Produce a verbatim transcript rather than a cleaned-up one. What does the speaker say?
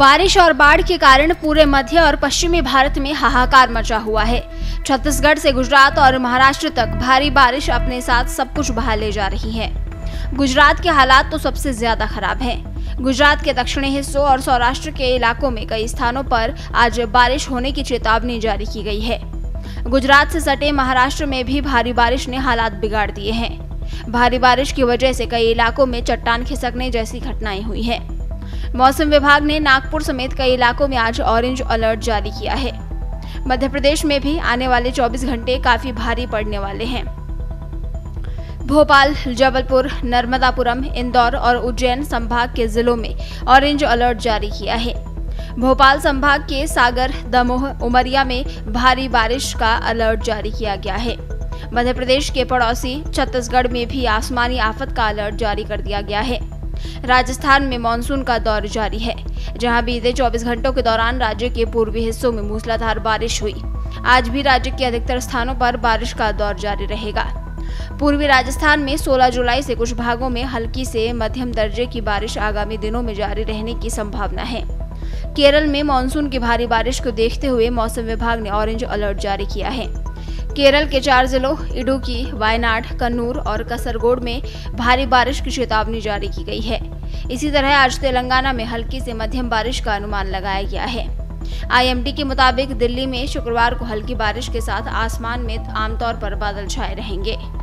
बारिश और बाढ़ के कारण पूरे मध्य और पश्चिमी भारत में हाहाकार मचा हुआ है। छत्तीसगढ़ से गुजरात और महाराष्ट्र तक भारी बारिश अपने साथ सब कुछ बहा ले जा रही है। गुजरात के हालात तो सबसे ज्यादा खराब हैं। गुजरात के दक्षिणी हिस्सों और सौराष्ट्र के इलाकों में कई स्थानों पर आज बारिश होने की चेतावनी जारी की गई है। गुजरात से सटे महाराष्ट्र में भी भारी बारिश ने हालात बिगाड़ दिए हैं। भारी बारिश की वजह से कई इलाकों में चट्टान खिसकने जैसी घटनाएं हुई हैं। मौसम विभाग ने नागपुर समेत कई इलाकों में आज ऑरेंज अलर्ट जारी किया है। मध्य प्रदेश में भी आने वाले चौबीस घंटे काफी भारी पड़ने वाले हैं। भोपाल, जबलपुर, नर्मदापुरम, इंदौर और उज्जैन संभाग के जिलों में ऑरेंज अलर्ट जारी किया है। भोपाल संभाग के सागर, दमोह, उमरिया में भारी बारिश का अलर्ट जारी किया गया है। मध्य प्रदेश के पड़ोसी छत्तीसगढ़ में भी आसमानी आफत का अलर्ट जारी कर दिया गया है। राजस्थान में मानसून का दौर जारी है, जहां बीते चौबीस घंटों के दौरान राज्य के पूर्वी हिस्सों में मूसलाधार बारिश हुई। आज भी राज्य के अधिकतर स्थानों पर बारिश का दौर जारी रहेगा। पूर्वी राजस्थान में सोलह जुलाई से कुछ भागों में हल्की से मध्यम दर्जे की बारिश आगामी दिनों में जारी रहने की संभावना है। केरल में मानसून की भारी बारिश को देखते हुए मौसम विभाग ने ऑरेंज अलर्ट जारी किया है। केरल के चार जिलों इडुक्की, वायनाड, कन्नूर और कसरगोड में भारी बारिश की चेतावनी जारी की गई है। इसी तरह आज तेलंगाना में हल्की से मध्यम बारिश का अनुमान लगाया गया है। आई एम डी के मुताबिक दिल्ली में शुक्रवार को हल्की बारिश के साथ आसमान में आमतौर पर बादल छाए रहेंगे।